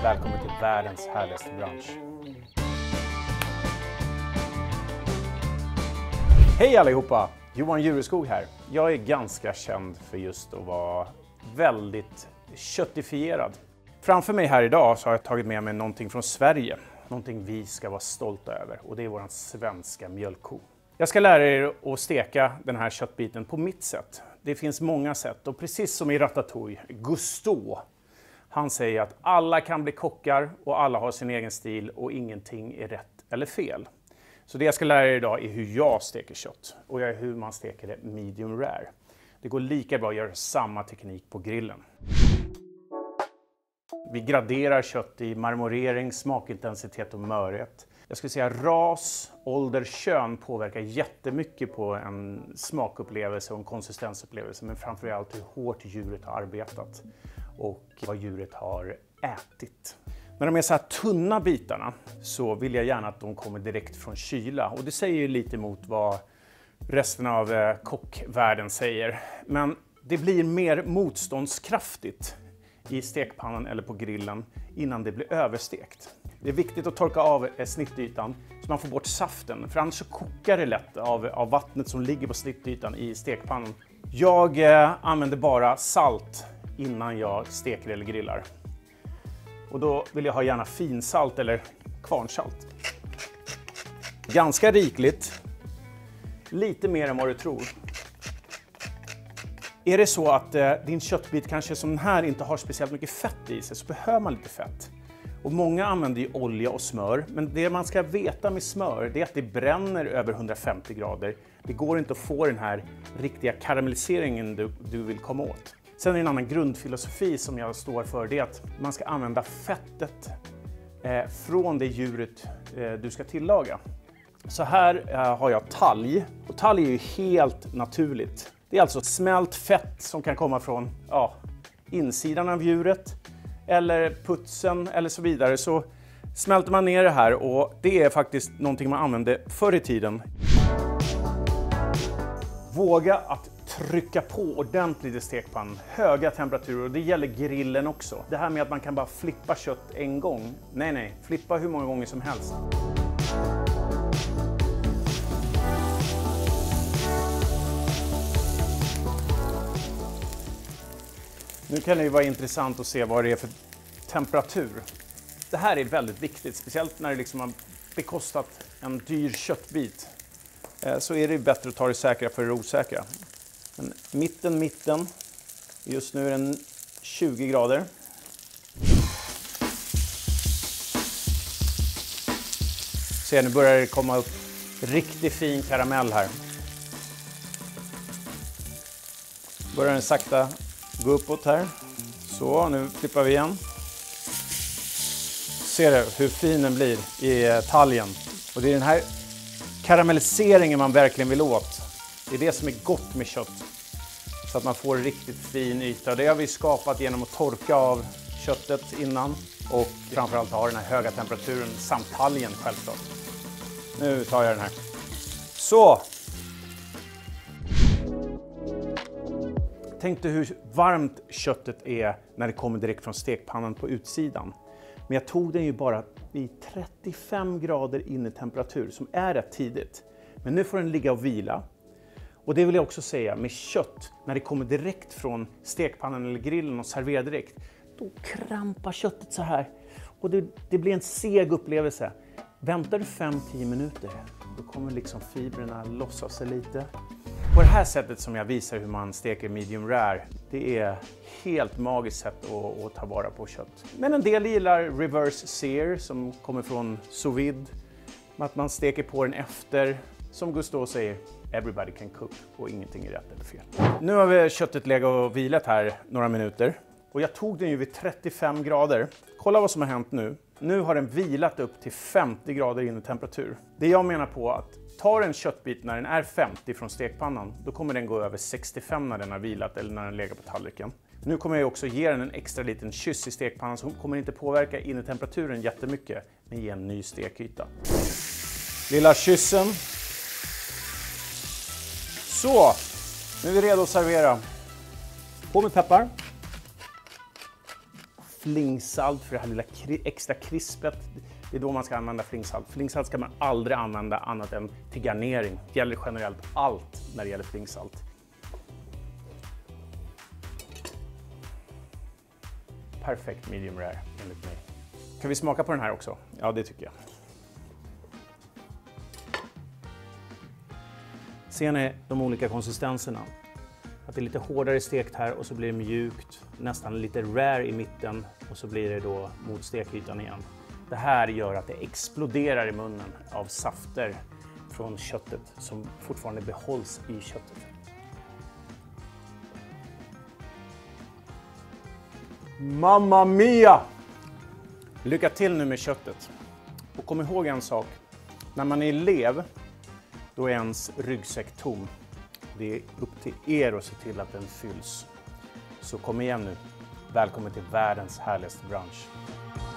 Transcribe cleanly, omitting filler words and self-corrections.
Välkommen till världens härligaste bransch. Hej allihopa! Johan Jureskog här. Jag är ganska känd för just att vara väldigt köttifierad. Framför mig här idag så har jag tagit med mig någonting från Sverige. Någonting vi ska vara stolta över, och det är våran svenska mjölkko. Jag ska lära er att steka den här köttbiten på mitt sätt. Det finns många sätt, och precis som i Ratatouille, Gusteau, han säger att alla kan bli kockar och alla har sin egen stil och ingenting är rätt eller fel. Så det jag ska lära er idag är hur jag steker kött, och hur man steker det medium rare. Det går lika bra att göra samma teknik på grillen. Vi graderar kött i marmorering, smakintensitet och mörhet. Jag skulle säga ras, ålder, kön påverkar jättemycket på en smakupplevelse och en konsistensupplevelse. Men framförallt hur hårt djuret har arbetat och vad djuret har ätit. När de är så här tunna bitarna så vill jag gärna att de kommer direkt från kyla. Och det säger ju lite emot vad resten av kockvärlden säger. Men det blir mer motståndskraftigt i stekpannan eller på grillen innan det blir överstekt. Det är viktigt att torka av snittytan så man får bort saften, för annars så kokar det lätt av vattnet som ligger på snittytan i stekpannan. Jag använder bara salt innan jag steker eller grillar. Och då vill jag ha gärna finsalt eller kvarnsalt. Ganska rikligt, lite mer än vad du tror. Är det så att din köttbit kanske som den här inte har speciellt mycket fett i sig, så behöver man lite fett. Och många använder ju olja och smör, men det man ska veta med smör det är att det bränner över 150 grader. Det går inte att få den här riktiga karamelliseringen du vill komma åt. Sen är det en annan grundfilosofi som jag står för, det är att man ska använda fettet från det djuret du ska tillaga. Så här har jag talg, och talg är ju helt naturligt. Det är alltså smält fett som kan komma från insidan av djuret eller putsen eller så vidare. Så smälter man ner det här, och det är faktiskt någonting man använde förr i tiden. Våga att trycka på ordentligt i stekpannan, höga temperaturer, och det gäller grillen också. Det här med att man kan bara flippa kött en gång. Nej, flippa hur många gånger som helst. Nu kan det ju vara intressant att se vad det är för temperatur. Det här är väldigt viktigt, speciellt när det liksom har bekostat en dyr köttbit. Så är det bättre att ta det säkra för det osäkra. Men mitten. Just nu är den 20 grader. Se, nu börjar det komma upp riktigt fin karamell här. Börjar den sakta gå uppåt här. Så, nu flippar vi igen. Ser du hur fin den blir i talgen? Och det är den här karamelliseringen man verkligen vill åt. Det är det som är gott med kött. Så att man får riktigt fin yta. Det har vi skapat genom att torka av köttet innan. Och framförallt ha den här höga temperaturen samt talgen självklart. Nu tar jag den här. Så! Tänk dig hur varmt köttet är när det kommer direkt från stekpannan på utsidan. Men jag tog den ju bara i 35 grader innetemperatur, som är rätt tidigt. Men nu får den ligga och vila. Och det vill jag också säga, med kött, när det kommer direkt från stekpannan eller grillen och serverar direkt, då krampar köttet så här. Och det blir en seg upplevelse. Väntar du 5-10 minuter, då kommer liksom fibrerna lossa sig lite. På det här sättet som jag visar hur man steker medium rare, det är helt magiskt sätt att ta vara på kött. Men en del gillar reverse sear som kommer från sous vide. Att man steker på den efter, som Gusteau säger, everybody can cook, och ingenting är rätt eller fel. Nu har vi köttet legat och vilat här några minuter. Och jag tog den ju vid 35 grader. Kolla vad som har hänt nu. Nu har den vilat upp till 50 grader innetemperatur. Det jag menar på att tar en köttbit när den är 50 från stekpannan, då kommer den gå över 65 när den har vilat eller när den lägger på tallriken. Nu kommer jag också ge den en extra liten kyss i stekpannan, som kommer inte påverka innetemperaturen jättemycket, men ge en ny stekyta. Lilla kyssen. Så, nu är vi redo att servera. På med peppar. flingsalt för det här lilla extra krispet. Det är då man ska använda flingsalt. Flingsalt ska man aldrig använda annat än till garnering. Det gäller generellt allt när det gäller flingsalt. Perfekt medium rare enligt mig. Kan vi smaka på den här också? Ja, det tycker jag. Ser ni de olika konsistenserna? Att det är lite hårdare stekt här och så blir det mjukt, nästan lite rare i mitten och så blir det då mot stekytan igen. Det här gör att det exploderar i munnen av safter från köttet som fortfarande behålls i köttet. Mamma mia! Lycka till nu med köttet. Och kom ihåg en sak. När man är elev, då är ens ryggsäck tom. Det är upp till er att se till att den fylls. Så kom igen nu. Välkommen till världens härligaste bransch.